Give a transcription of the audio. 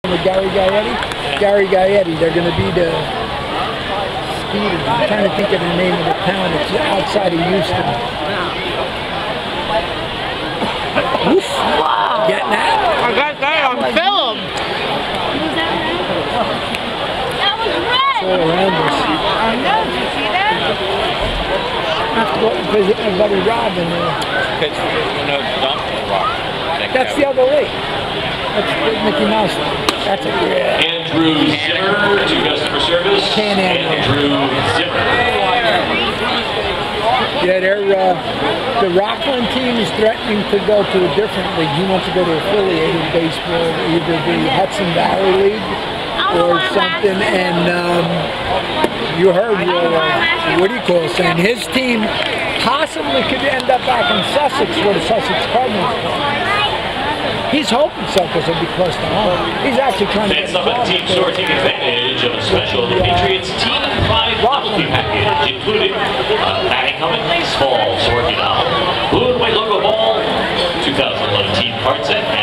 With Gary Gaetti? Gary Gaetti, they're going to be the Speeders. I'm trying to think of the name of the town. It's outside of Houston. Oof. Wow. Getting that? I got that on film. Was that red? That was red! It's all around us. I know, did you see that? I have to go and visit my buddy Rob in there. That's the other lake. That's Mickey Mouse. That's a great. Andrew Zimmer to customer service. Andrew Zimmer. Yeah, the Rockland team is threatening to go to a different league. He wants to go to affiliated baseball, either the Hudson Valley League or something. And you heard saying his team possibly could end up back in Sussex where the Sussex Cardinals play. He's hoping so because he'll be close to home. He's actually trying to get Summit team store taking advantage of a special the Patriots Team 5 novelty package, including a batting helmet, baseball, sword medal, blue and white logo ball, 2011 team parts, and